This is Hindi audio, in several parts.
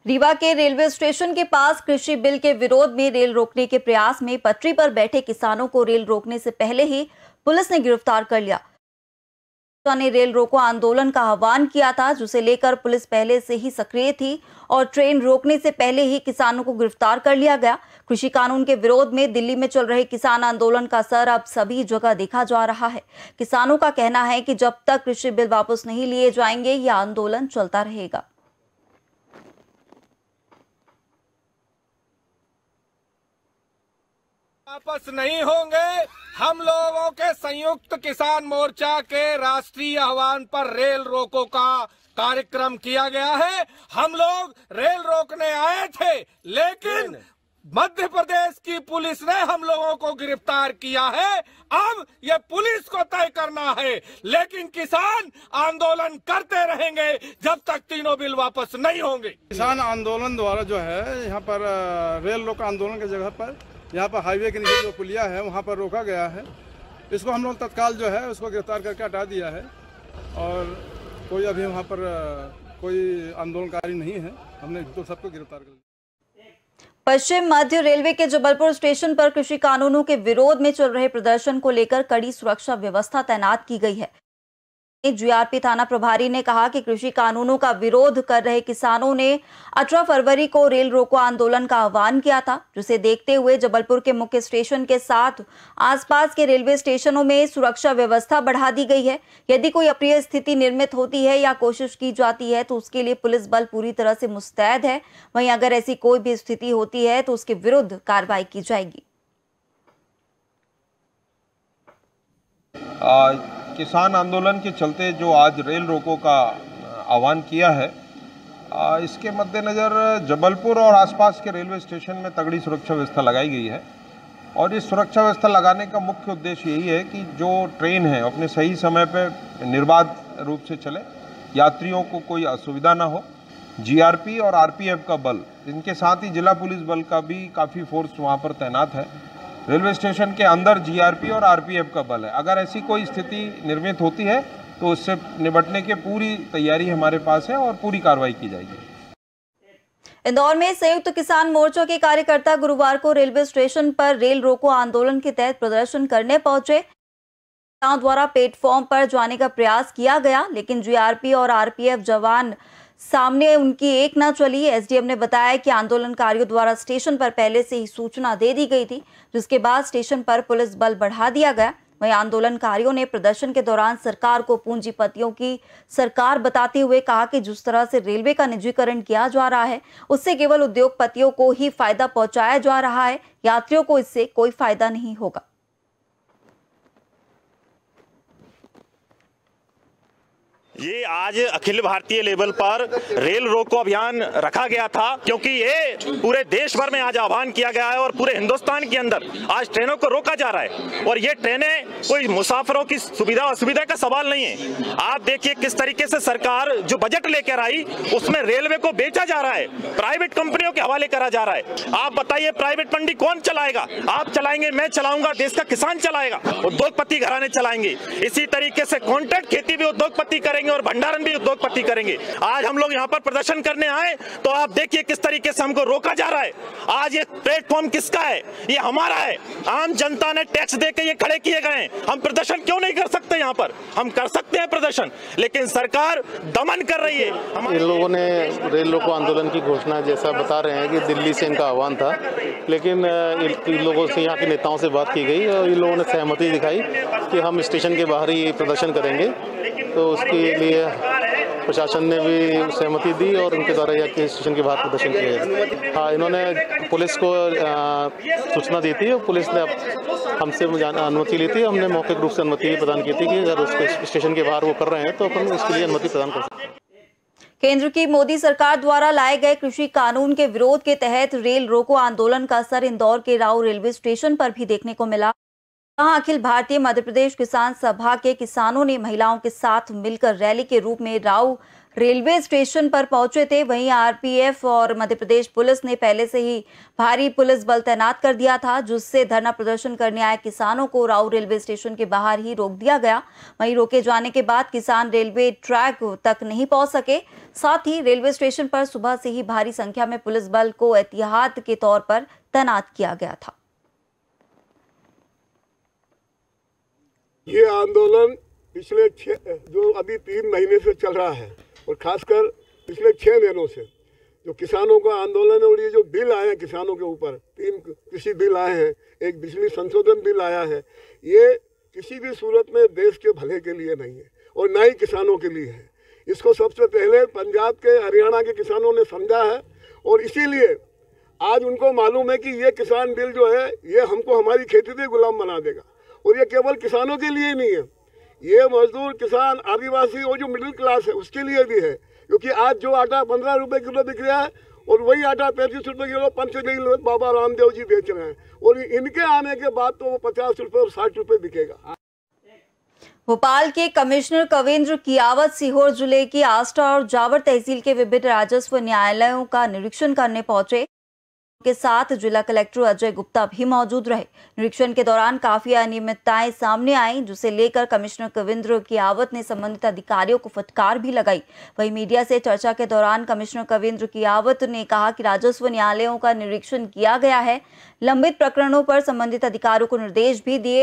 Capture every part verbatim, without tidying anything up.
रीवा के रेलवे स्टेशन के पास कृषि बिल के विरोध में रेल रोकने के प्रयास में पटरी पर बैठे किसानों को रेल रोकने से पहले ही पुलिस ने गिरफ्तार कर लिया। ने रेल रोको आंदोलन का आह्वान किया था, जिसे लेकर पुलिस पहले से ही सक्रिय थी और ट्रेन रोकने से पहले ही किसानों को गिरफ्तार कर लिया गया। कृषि कानून के विरोध में दिल्ली में चल रहे किसान आंदोलन का असर अब सभी जगह देखा जा रहा है। किसानों का कहना है कि जब तक कृषि बिल वापस नहीं लिए जाएंगे, यह आंदोलन चलता रहेगा। वापस नहीं होंगे। हम लोगों के संयुक्त किसान मोर्चा के राष्ट्रीय आह्वान पर रेल रोको का कार्यक्रम किया गया है। हम लोग रेल रोकने आए थे, लेकिन मध्य प्रदेश की पुलिस ने हम लोगों को गिरफ्तार किया है। अब ये पुलिस को तय करना है, लेकिन किसान आंदोलन करते रहेंगे जब तक तीनों बिल वापस नहीं होंगे। किसान आंदोलन द्वारा जो है यहाँ पर रेल रोको आंदोलन की जगह पर यहाँ पर हाईवे के नीचे जो पुलिया है वहाँ पर रोका गया है। इसको हम लोग तत्काल जो है उसको गिरफ्तार करके हटा दिया है और कोई अभी वहाँ पर कोई आंदोलनकारी नहीं है। हमने तो सबको गिरफ्तार कर लिया। पश्चिम मध्य रेलवे के जबलपुर स्टेशन पर कृषि कानूनों के विरोध में चल रहे प्रदर्शन को लेकर कड़ी सुरक्षा व्यवस्था तैनात की गई है। जीआरपी थाना प्रभारी ने कहा कि कृषि कानूनों का विरोध कर रहे किसानों ने अठारह फरवरी को रेल रोको आंदोलन का आह्वान किया था, जिसे देखते हुए जबलपुर के मुख्य स्टेशन के साथ आसपास के रेलवे स्टेशनों में सुरक्षा व्यवस्था बढ़ा दी गई है। यदि कोई अप्रिय स्थिति निर्मित होती है या कोशिश की जाती है तो उसके लिए पुलिस बल पूरी तरह से मुस्तैद है। वहीं अगर ऐसी कोई भी स्थिति होती है तो उसके विरुद्ध कार्रवाई की जाएगी। आ... किसान आंदोलन के चलते जो आज रेल रोको का आह्वान किया है, इसके मद्देनज़र जबलपुर और आसपास के रेलवे स्टेशन में तगड़ी सुरक्षा व्यवस्था लगाई गई है। और इस सुरक्षा व्यवस्था लगाने का मुख्य उद्देश्य यही है कि जो ट्रेन है अपने सही समय पर निर्बाध रूप से चले, यात्रियों को कोई असुविधा ना हो। जीआरपी और आरपीएफ का बल, इनके साथ ही जिला पुलिस बल का भी काफ़ी फोर्स वहाँ पर तैनात है। रेलवे स्टेशन के अंदर जीआरपी और आरपीएफ का बल है। अगर ऐसी कोई स्थिति निर्मित होती है तो उससे निपटने की पूरी तैयारी हमारे पास है और पूरी कार्रवाई की जाएगी। इंदौर में संयुक्त किसान मोर्चा के कार्यकर्ता गुरुवार को रेलवे स्टेशन पर रेल रोको आंदोलन के तहत प्रदर्शन करने पहुंचे। किसानों द्वारा प्लेटफॉर्म पर जाने का प्रयास किया गया, लेकिन जीआरपी और आरपीएफ जवान सामने उनकी एक न चली। एसडीएम ने बताया कि आंदोलनकारियों द्वारा स्टेशन पर पहले से ही सूचना दे दी गई थी, जिसके बाद स्टेशन पर पुलिस बल बढ़ा दिया गया। वहीं आंदोलनकारियों ने प्रदर्शन के दौरान सरकार को पूंजीपतियों की सरकार बताते हुए कहा कि जिस तरह से रेलवे का निजीकरण किया जा रहा है, उससे केवल उद्योगपतियों को ही फायदा पहुंचाया जा रहा है, यात्रियों को इससे कोई फायदा नहीं होगा। ये आज अखिल भारतीय लेवल पर रेल रोको अभियान रखा गया था, क्योंकि ये पूरे देश भर में आज आह्वान किया गया है और पूरे हिंदुस्तान के अंदर आज ट्रेनों को रोका जा रहा है। और ये ट्रेनें कोई मुसाफिरों की सुविधा असुविधा का सवाल नहीं है। आप देखिए किस तरीके से सरकार जो बजट लेकर आई उसमें रेलवे को बेचा जा रहा है, प्राइवेट कंपनियों के हवाले करा जा रहा है। आप बताइए प्राइवेट मंडी कौन चलाएगा? आप चलाएंगे, मैं चलाऊंगा, देश का किसान चलाएगा, उद्योगपति घराने चलाएंगे। इसी तरीके से कॉन्ट्रैक्ट खेती भी उद्योगपति करेंगे और भंडारण भी उद्योगपति करेंगे। आज हम लोग यहाँ पर प्रदर्शन करने आए तो आप देखिए किस तरीके से हमको रोका जा रहा है। आज ये प्लेटफॉर्म किसका है? ये हमारा है। आम जनता ने टैक्स देकर ये खड़े किए गए हैं। हम प्रदर्शन क्यों नहीं कर सकते? यहाँ पर हम कर सकते हैं प्रदर्शन, लेकिन सरकार दमन कर रही है। इन लोगों ने रेल रोको आंदोलन की घोषणा जैसा बता रहे हैं कि दिल्ली से इनका आह्वान था, लेकिन इन लोगों से, यहाँ के नेताओं से बात की गई और इन लोगों ने सहमति दिखाई कि हम स्टेशन के बाहर ही प्रदर्शन करेंगे। तो उसके लिए प्रशासन ने भी सहमति दी और उनके द्वारा यह कि स्टेशन के बाहर प्रदर्शन किया गया। हाँ, इन्होंने पुलिस को सूचना दी थी और पुलिस ने हमसे अनुमति ली थी। हमने मौखिक रूप से अनुमति प्रदान की थी कि अगर उसके स्टेशन के बाहर वो कर रहे हैं तो अपन इसके लिए अनुमति प्रदान कर सकते हैं। केंद्र की मोदी सरकार द्वारा लाए गए कृषि कानून के विरोध के तहत रेल रोको आंदोलन का असर इंदौर के राऊ रेलवे स्टेशन पर भी देखने को मिला। जहां अखिल भारतीय मध्य प्रदेश किसान सभा के किसानों ने महिलाओं के साथ मिलकर रैली के रूप में राऊ रेलवे स्टेशन पर पहुंचे थे। वहीं आरपीएफ और मध्य प्रदेश पुलिस ने पहले से ही भारी पुलिस बल तैनात कर दिया था, जिससे धरना प्रदर्शन करने आए किसानों को राऊ रेलवे स्टेशन के बाहर ही रोक दिया गया। वहीं रोके जाने के बाद किसान रेलवे ट्रैक तक नहीं पहुंच सके। साथ ही रेलवे स्टेशन पर सुबह से ही भारी संख्या में पुलिस बल को एहतियात के तौर पर तैनात किया गया था। ये आंदोलन पिछले छह जो अभी तीन महीने से चल रहा है और खासकर पिछले छह महीनों से जो किसानों का आंदोलन है और ये जो बिल आए हैं किसानों के ऊपर, तीन कृषि बिल आए हैं, एक बिजली संशोधन बिल आया है, ये किसी भी सूरत में देश के भले के लिए नहीं है और ना ही किसानों के लिए है। इसको सबसे पहले पंजाब के, हरियाणा के किसानों ने समझा है और इसीलिए आज उनको मालूम है कि ये किसान बिल जो है ये हमको हमारी खेती से गुलाम बना देगा। और ये केवल किसानों के लिए नहीं है, ये मजदूर, किसान, आदिवासी और जो मिडिल क्लास है उसके लिए भी है, क्योंकि आज जो आटा पंद्रह रुपए किलो बिक रहा है और वही आटा पैंतीस रुपए किलो पंचदेव बाबा रामदेव जी बेच रहे हैं और इनके आने के बाद तो वो पचास रुपए और साठ रुपए बिकेगा। भोपाल के कमिश्नर कविंद्र कियावत सीहोर जिले की आष्टा और जावर तहसील के विभिन्न राजस्व न्यायालयों का निरीक्षण करने पहुंचे। के साथ जिला कलेक्टर अजय गुप्ता भी मौजूद रहे। निरीक्षण के दौरान काफी अनियमितताएं सामने आई, जिसे लेकर कमिश्नर कविंद्र कियावत ने संबंधित अधिकारियों को फटकार भी लगाई। वहीं मीडिया से चर्चा के दौरान कमिश्नर कविंद्र कियावत ने कहा कि राजस्व न्यायालयों का निरीक्षण किया गया है, लंबित प्रकरणों पर संबंधित अधिकारियों को निर्देश भी दिए।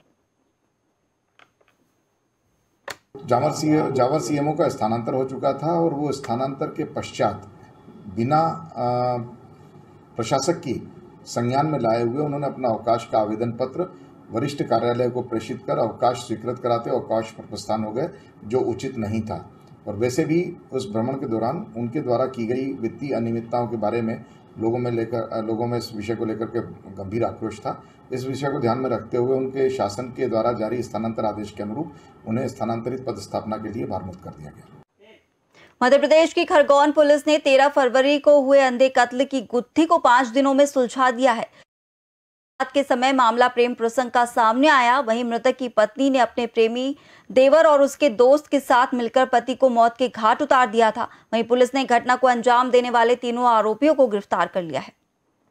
जावर सी जावर सीएमओ का स्थानांतर हो चुका था और वो स्थानांतर के पश्चात बिना आ, प्रशासक की संज्ञान में लाए हुए उन्होंने अपना अवकाश का आवेदन पत्र वरिष्ठ कार्यालय को प्रेषित कर अवकाश स्वीकृत कराते अवकाश पर प्रस्थान हो गए, जो उचित नहीं था। और वैसे भी उस भ्रमण के दौरान उनके द्वारा की गई वित्तीय अनियमितताओं के बारे में लोगों में लेकर लोगों में इस विषय को लेकर के गंभीर आक्रोश था। इस विषय को ध्यान में रखते हुए उनके शासन के द्वारा जारी स्थानांतर आदेश के अनुरूप उन्हें स्थानांतरित पदस्थापना के लिए भारमुक्त कर दिया गया। मध्य प्रदेश की खरगोन पुलिस ने तेरह फरवरी को हुए अंधे कत्ल की गुत्थी को पांच दिनों में सुलझा दिया है। रात के समय मामला प्रेम प्रसंग का सामने आया। वहीं मृतक की पत्नी ने अपने प्रेमी देवर और उसके दोस्त के साथ मिलकर पति को मौत के घाट उतार दिया था। वहीं पुलिस ने घटना को अंजाम देने वाले तीनों आरोपियों को गिरफ्तार कर लिया है।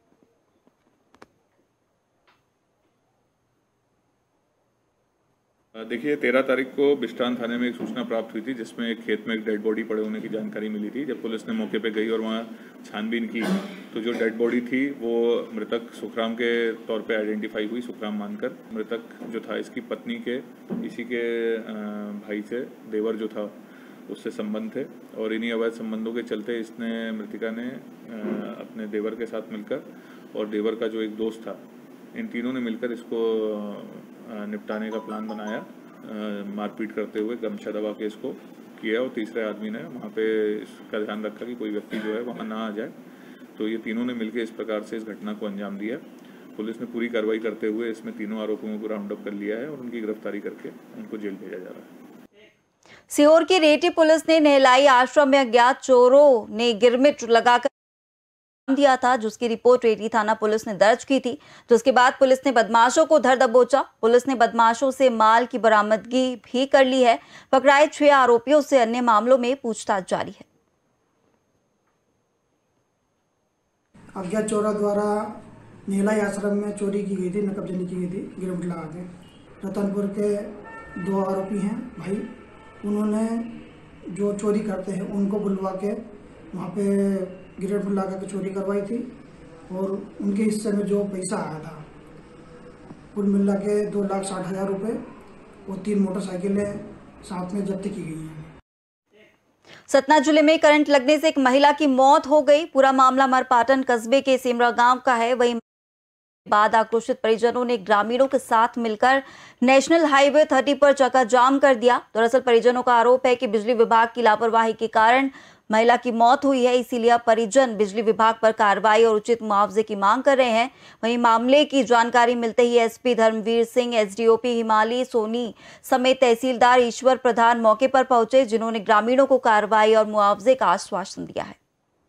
देखिए, तेरह तारीख को बिस्टान थाने में एक सूचना प्राप्त हुई थी, जिसमें एक खेत में एक डेड बॉडी पड़े होने की जानकारी मिली थी। जब पुलिस ने मौके पे गई और वहाँ छानबीन की तो जो डेड बॉडी थी वो मृतक सुखराम के तौर पे आइडेंटिफाई हुई। सुखराम मानकर मृतक जो था इसकी पत्नी के इसी के भाई से, देवर जो था उससे संबंध थे और इन्हीं अवैध संबंधों के चलते इसने मृतिका ने अपने देवर के साथ मिलकर और देवर का जो एक दोस्त था, इन तीनों ने मिलकर इसको निपटाने का प्लान बनाया। मारपीट करते हुए गमछा दबा के इसको किया और तीसरे आदमी ने वहाँ पे इसका ध्यान रखा कि कोई व्यक्ति जो है वहाँ ना आ जाए। तो ये तीनों ने मिलकर इस प्रकार से इस घटना को अंजाम दिया। पुलिस ने पूरी कार्रवाई करते हुए इसमें तीनों आरोपियों को राउंड अप कर लिया है और उनकी गिरफ्तारी करके उनको जेल भेजा जा रहा है। सीहोर की रेटी पुलिस ने नहलाई आश्रम में अज्ञात चोरों ने गिरमिट लगाकर दिया था, जिसकी रिपोर्ट रेटी थाना पुलिस ने दर्ज की थी। जिसके बाद पुलिस ने बदमाशों को धर दबोचा। पुलिस ने बदमाशों से माल की बरामदगी भी कर ली है। पकड़ाए छह आरोपियों से अन्य मामलों में पूछताछ जारी है। अज्ञात चोरों द्वारा नहलाई आश्रम में चोरी की गई थी, नकबजनी की गई थी गिरमिट लगा के। रतनपुर के दो आरोपी हैं भाई, उन्होंने जो चोरी करते हैं उनको बुलवा के वहाँ पे गिरमिट लगा के चोरी करवाई थी और उनके हिस्से में जो पैसा आया था कुल मिला के दो लाख साठ हजार रुपये और तीन मोटरसाइकिलें साथ में जब्त की गई हैं। सतना जिले में करंट लगने से एक महिला की मौत हो गई। पूरा मामला मरपाटन कस्बे के सेमरा गांव का है। वहीं बाद आक्रोशित परिजनों ने ग्रामीणों के साथ मिलकर नेशनल हाईवे तीस पर चक्का जाम कर दिया। दरअसल परिजनों का आरोप है कि बिजली विभाग की लापरवाही के कारण महिला की मौत हुई है, इसीलिए परिजन बिजली विभाग पर कार्रवाई और उचित मुआवजे की मांग कर रहे हैं। वहीं मामले की जानकारी मिलते ही एसपी धर्मवीर सिंह, एसडीओपी हिमाली सोनी समेत तहसीलदार ईश्वर प्रधान मौके पर पहुंचे, जिन्होंने ग्रामीणों को कार्रवाई और मुआवजे का आश्वासन दिया है।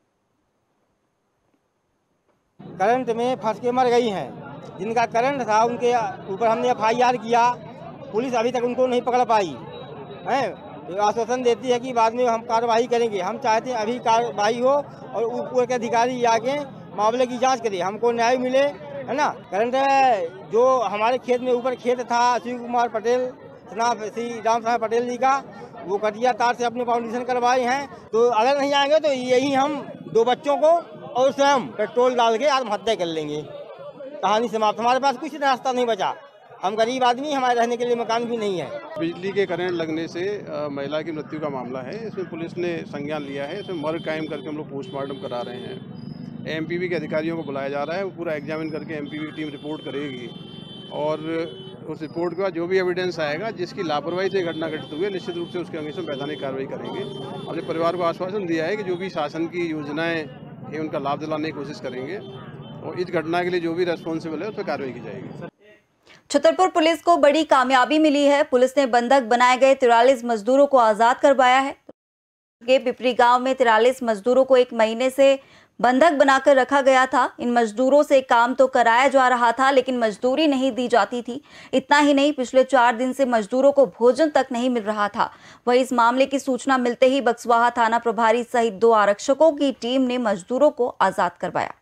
करंट में फंस के मर गई हैं। जिनका करंट था उनके ऊपर हमने एफ आई आर किया, पुलिस अभी तक उनको नहीं पकड़ पाई है। तो आश्वासन देती है कि बाद में हम कार्रवाई करेंगे। हम चाहते हैं अभी कार्रवाई हो और ऊपर के अधिकारी आके मामले की जांच करें, हमको न्याय मिले, है ना। करंट जो हमारे खेत में ऊपर खेत था शिव कुमार पटेल श्री राम साहब पटेल जी का, वो कटिया तार से अपने फाउंडेशन करवाए हैं। तो अगर नहीं आएंगे तो यही हम दो बच्चों को और स्वयं पेट्रोल डाल के आत्महत्या कर लेंगे। कहानी समाप्त। हमारे पास कुछ रास्ता नहीं बचा, हम गरीब आदमी, हमारे रहने के लिए मकान भी नहीं है। बिजली के करंट लगने से आ, महिला की मृत्यु का मामला है। इसमें पुलिस ने संज्ञान लिया है। इसमें मर्ग कायम करके हम लोग पोस्टमार्टम करा रहे हैं। एमपीवी के अधिकारियों को बुलाया जा रहा है, वो पूरा एग्जामिन करके एमपीवी की टीम रिपोर्ट करेगी और उस रिपोर्ट के बाद जो भी एविडेंस आएगा, जिसकी लापरवाही से घटना घटित हुई है, निश्चित रूप से उसके अंगे में वैधानिक कार्रवाई करेंगे। अपने परिवार को आश्वासन दिया है कि जो भी शासन की योजनाएं हैं उनका लाभ दिलाने की कोशिश करेंगे और इस घटना के लिए जो भी रेस्पॉन्सिबल है उस पर कार्रवाई की जाएगी। छतरपुर पुलिस को बड़ी कामयाबी मिली है। पुलिस ने बंधक बनाए गए तिरालीस मजदूरों को आजाद करवाया है। के पिपरी गांव में तिरालीस मजदूरों को एक महीने से बंधक बनाकर रखा गया था। इन मजदूरों से काम तो कराया जा रहा था, लेकिन मजदूरी नहीं दी जाती थी। इतना ही नहीं, पिछले चार दिन से मजदूरों को भोजन तक नहीं मिल रहा था। वहीं इस मामले की सूचना मिलते ही बक्सवाहा थाना प्रभारी सहित दो आरक्षकों की टीम ने मजदूरों को आजाद करवाया।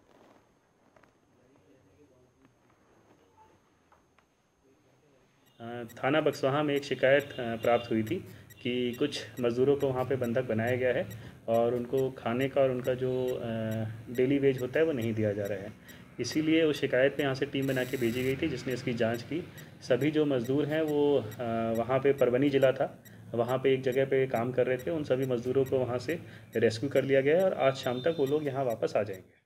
थाना बक्सवाहा में एक शिकायत प्राप्त हुई थी कि कुछ मज़दूरों को वहाँ पे बंधक बनाया गया है और उनको खाने का और उनका जो डेली वेज होता है वो नहीं दिया जा रहा है। इसीलिए उस शिकायत पे यहाँ से टीम बना के भेजी गई थी, जिसने इसकी जांच की। सभी जो मज़दूर हैं वो वहाँ पे परभनी ज़िला था, वहाँ पे एक जगह पे काम कर रहे थे। उन सभी मज़दूरों को वहाँ से रेस्क्यू कर लिया गया है और आज शाम तक वो लोग यहाँ वापस आ जाएंगे।